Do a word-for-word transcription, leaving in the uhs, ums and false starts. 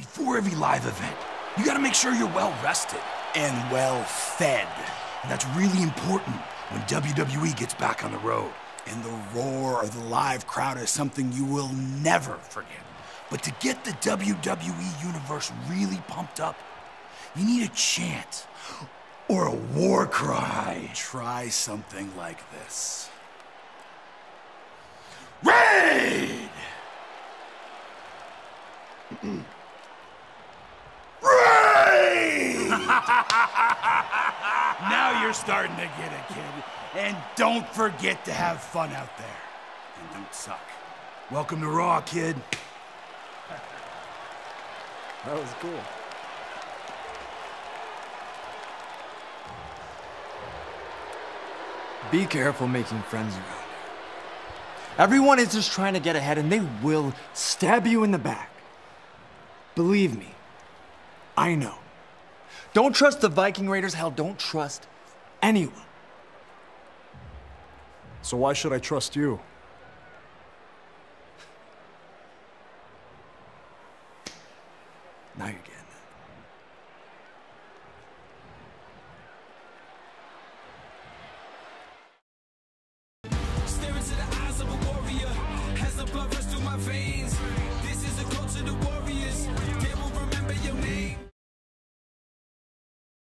Before every live event, you gotta make sure you're well rested and well fed. And that's really important when W W E gets back on the road. And the roar of the live crowd is something you will never forget. But to get the W W E universe really pumped up, you need a chant or a war cry. Try something like this. Raid! Raid! Now you're starting to get it, kid. And don't forget to have fun out there. And don't suck. Welcome to Raw, kid. That was cool. Be careful making friends around here. Everyone is just trying to get ahead and they will stab you in the back. Believe me, I know. Don't trust the Viking Raiders, hell, don't trust anyone. So why should I trust you? Now you're getting it. Stare into the eyes of a warrior, has the blood rush through my veins. This is a call to the warriors, they will remember your name.